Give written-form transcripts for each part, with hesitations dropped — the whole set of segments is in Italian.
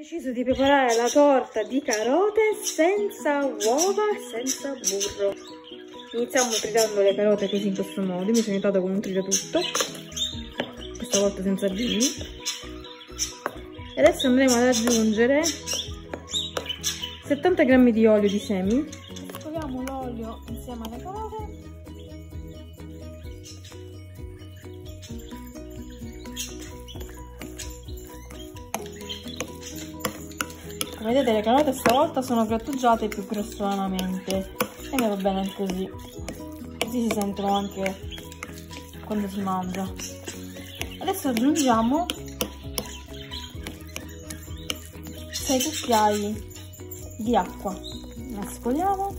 Ho deciso di preparare la torta di carote senza uova e senza burro. Iniziamo tritando le carote così, in questo modo. Io mi sono aiutata con un tritatutto, questa volta senza bimbi. E adesso andremo ad aggiungere 70 g di olio di semi. Mescoliamo l'olio insieme alle carote. Come vedete, le carote stavolta sono grattugiate più grossolanamente e mi va bene così. Così si sentono anche quando si mangia. Adesso aggiungiamo 6 cucchiai di acqua. Mescoliamo.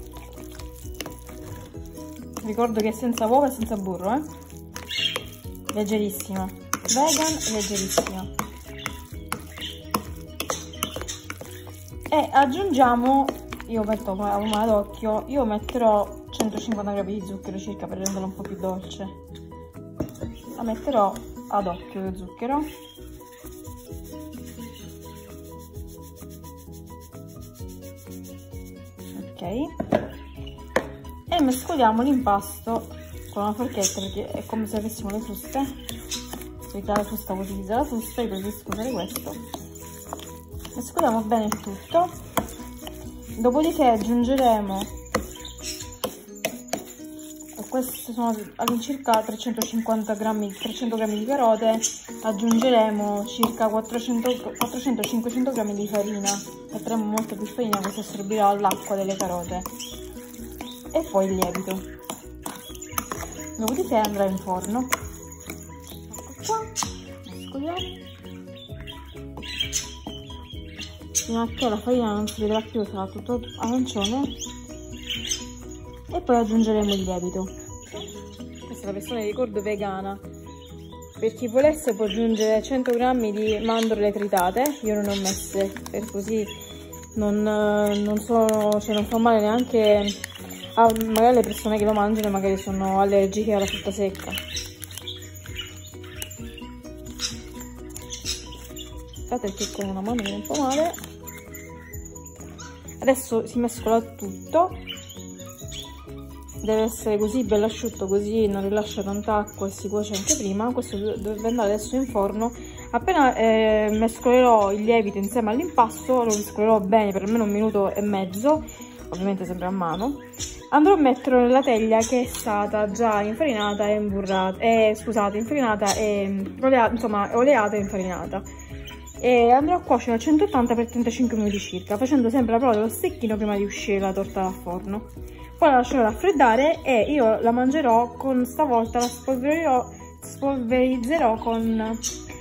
Ricordo che è senza uova e senza burro, leggerissima, vegan e leggerissima. E aggiungiamo, io metto a una d'occhio, io metterò 150 g di zucchero circa per renderlo un po' più dolce. La metterò ad occhio lo zucchero. Ok. E mescoliamo l'impasto con una forchetta perché è come se avessimo le fruste. Perché la frusta utilizza la frusta, io preferisco usare questo. Mescoliamo bene il tutto, dopodiché aggiungeremo, queste sono all'incirca 300 g di carote, aggiungeremo circa 400-500 g di farina, metteremo molto più farina così assorbirà l'acqua delle carote, e poi il lievito, dopodiché andrà in forno. Ecco qua, mescoliamo. Fino a che la farina non si vedrà più, sarà tutto arancione, e poi aggiungeremo il lievito. Questa è la versione, ricordo, vegana. Per chi volesse può aggiungere 100 g di mandorle tritate, io non ho messe, per così non fa male neanche a magari le persone che lo mangiano, magari sono allergiche alla frutta secca. Aspettate che con una mano viene un po' male. Adesso si mescola tutto, deve essere così bello asciutto, così non rilascia tanta acqua e si cuoce anche prima. Questo dovrebbe andare adesso in forno. Appena mescolerò il lievito insieme all'impasto, lo mescolerò bene per almeno 1 minuto e mezzo, ovviamente sempre a mano. Andrò a metterlo nella teglia che è stata già infarinata e oleata e infarinata. E andrò a cuocere a 180 per 35 minuti circa, facendo sempre la prova dello stecchino prima di uscire la torta dal forno. Poi la lascerò raffreddare e io la mangerò con, stavolta la spolverizzerò con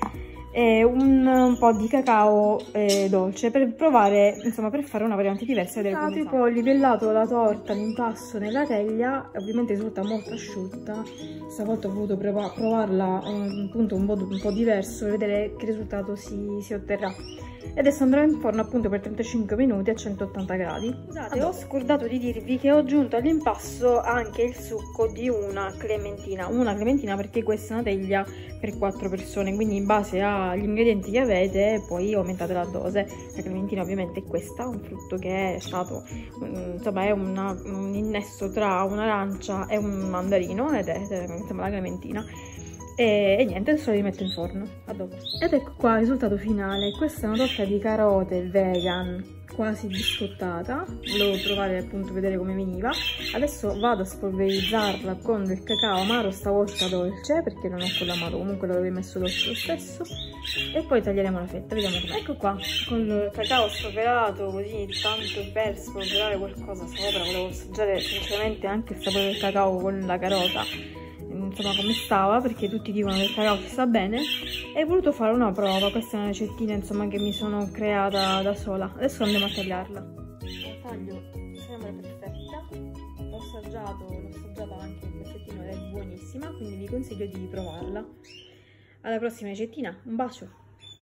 un po' di cacao dolce per provare, insomma, per fare una variante diversa. Poi ho livellato la torta, l'impasto nella teglia, ovviamente risulta molto asciutta. Stavolta ho voluto provarla appunto un po' diverso per vedere che risultato si otterrà. E adesso andrò in forno appunto per 35 minuti a 180 gradi. Scusate, ho scordato di dirvi che ho aggiunto all'impasto anche il succo di una clementina perché questa è una teglia per 4 persone, quindi in base agli ingredienti che avete poi aumentate la dose. La clementina ovviamente è questa, un frutto che è stato, insomma, è un innesto tra un'arancia e un mandarino, ed è insomma la clementina. E niente, adesso la rimetto in forno. A dopo. Ed ecco qua il risultato finale. Questa è una torta di carote vegan quasi biscottata. Volevo provare appunto vedere come veniva. Adesso vado a spolverizzarla con del cacao amaro, stavolta dolce, perché non ho quello amaro, comunque l'avevo messo dolce lo stesso. E poi taglieremo la fetta, vediamo com'è. Ecco qua, con il cacao spolverato, così tanto per spolverare qualcosa sopra. Volevo assaggiare sinceramente anche il sapore del cacao con la carota, insomma, come stava, perché tutti dicono che il cacao ci sta bene, e ho voluto fare una prova. Questa è una ricettina, insomma, che mi sono creata da sola. Adesso andiamo a tagliarla. La taglio sembra perfetta, l'ho assaggiata anche in pezzettino ed è buonissima, quindi vi consiglio di provarla. Alla prossima ricettina, un bacio!